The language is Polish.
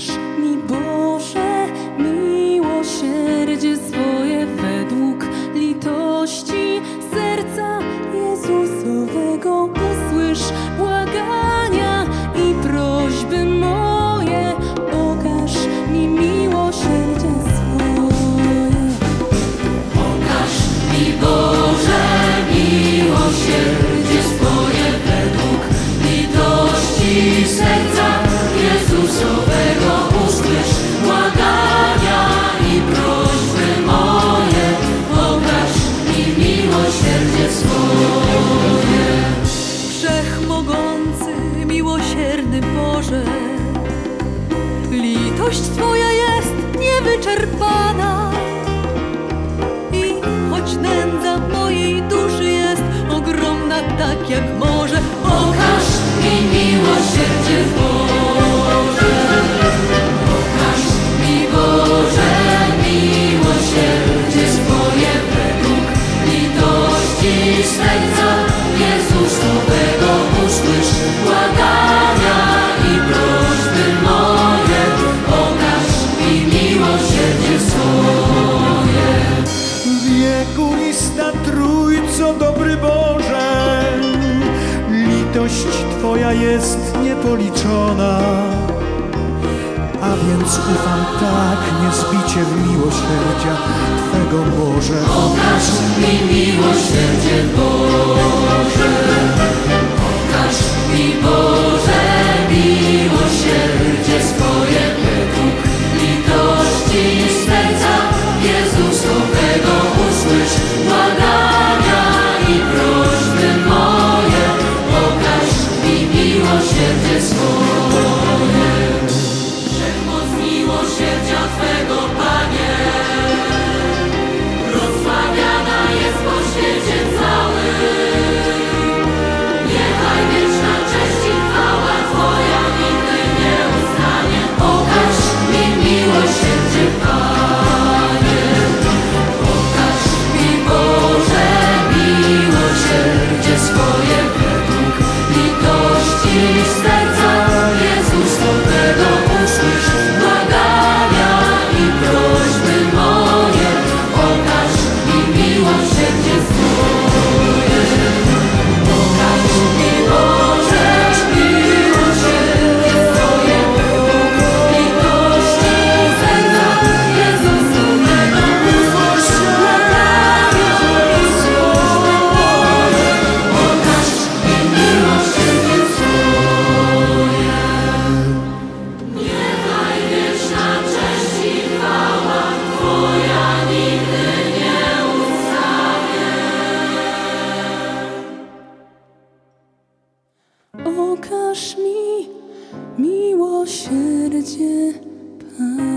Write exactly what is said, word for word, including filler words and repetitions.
Okaż mi, Boże, miłosierdzie swoje według litości serca Jezusowego. Usłysz błagania i prośby moje. Okaż mi miłosierdzie swoje. Okaż mi, Boże, miłosierdzie swoje według litości serca Jezusowego. Usłysz błagania i prośby moje. Okaż mi miłosierdzie swoje. Wszechmogący, miłosierny Boże, litość Twoja jest niewyczerpana i choć nędza mojej duszy jest ogromna tak jak morze. Okaż mi miłosierdzie Boże. Okaż mi, Boże, miłosierdzie swoje według litości serca Jezusowego. Usłysz błagania i prośby moje. Okaż mi miłosierdzie swoje. Wiekuista Trójco, dobry Boże, litość Twoja jest niepoliczona, a więc ufam tak niezbicie w miłosierdzia Twego, Boże. Okaż mi miłosierdzie Boże. Okaż mi, Boże, miłosierdzie swoje według litości serca Jezusowego. Usłysz błagania i prośby moje. Okaż mi miłosierdzie swoje. Wszechmoc miłosierdzia Twego, Panie, rozsławiana jest po świecie całym. Niechaj wieczna cześć i chwała Twoja nigdy nie ustanie. Okaż mi miłosierdzie, Panie. Okaż mi, Boże, miłosierdzie swoje według litości serca Jezusowego. Usłysz błagania i prośby moje. Okaż mi miłosierdzie swoje. Okaż mi, Boże, miłosierdzie swoje według litości serca Jezusowego. Usłysz błagania i prośby moje. Okaż mi miłosierdzie swoje. Niechaj wieczna cześć i chwała Twoja nigdy nie ustanie. Okaż mi miłosierdzie, Panie.